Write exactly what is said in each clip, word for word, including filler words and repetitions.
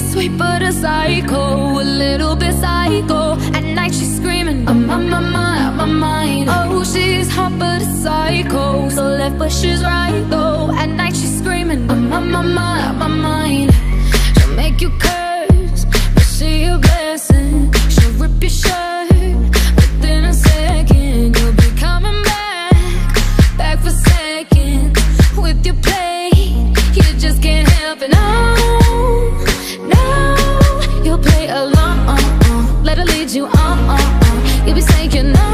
sweet but a psycho, a little bit psycho. At night she's screaming, I'm on my mind, my mind. Oh, she's hot but a psycho, so left but she's right though. At night she's screaming, I'm on my mind, my mind. She'll make you curse, but she a blessing. She'll rip your shirt within a second. You'll be coming back, back for seconds with your plate. You just can't help it, no, no. You'll play along, let her lead you on. You'll be saying no,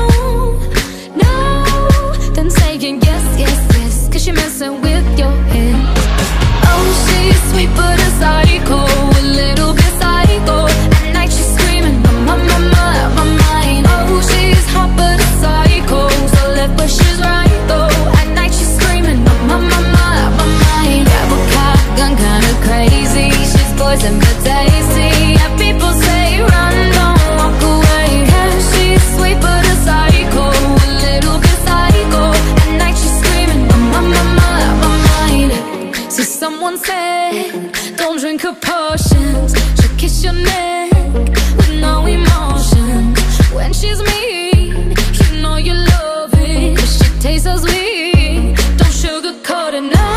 no, then saying yes, yes, yes, cause you're messing with your head. Oh, she's sweet but a psycho, a little bit psycho. At night she's screaming, I'm on my mind, my mind. Oh, she's hot but a psycho, so left but she's right though. At night she's screaming, I'm on my mind, my mind. Grab a cop gun, kinda crazy. She's poison but tasty. Yeah, people say run, don't walk away. Yeah, she's sweet but a psycho, a little bit psycho. At night she's screaming, I'm on my mind, my mind. See, someone said, don't drink her potions. She'll kiss your neck with no emotion. When she's mean, you know you love it, cause she tastes so sweet. Don't sugarcoat it, no,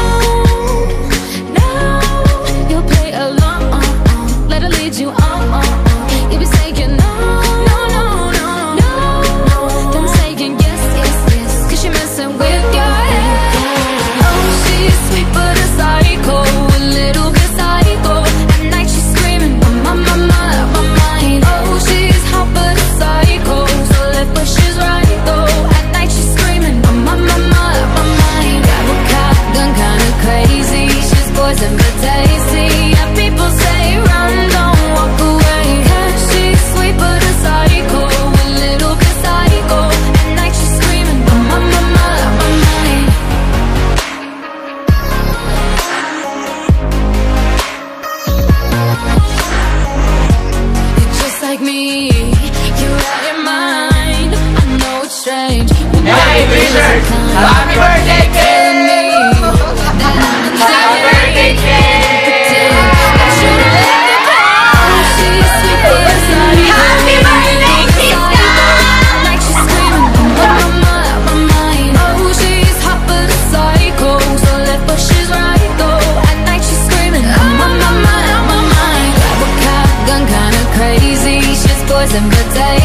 no. You'll play along, let her lead you on. You'll be saying no, no, no, no, no, then saying yes, yes, yes, cause you're messing with your head. Oh, she's sweet but a psycho, a little bit psycho. At night she's screaming, I'm on my mind, my mind. Oh, she's hot but a psycho, so left but she's right though. At night she's screaming, I'm on my mind, my mind. Grab a cop gun, kinda crazy. She's poison but tasty. Yeah, people say run, don't walk away. Yeah, she's sweet but a psycho, a little bit psycho. At night she's screaming, I'm on my mind, my mind. You're just like me, you're out your mind. I know it's strange. Hey, Richard! Happy birthday, kid! Happy birthday, kid! Happy birthday, sister! Like she's screaming, I'm on my mind, my mind. Oh, she's hot but a psycho, so left but she's right though. At night she's screaming, I'm on my mind, my mind. Grab a cop gun, kinda crazy. She's poison but tasty.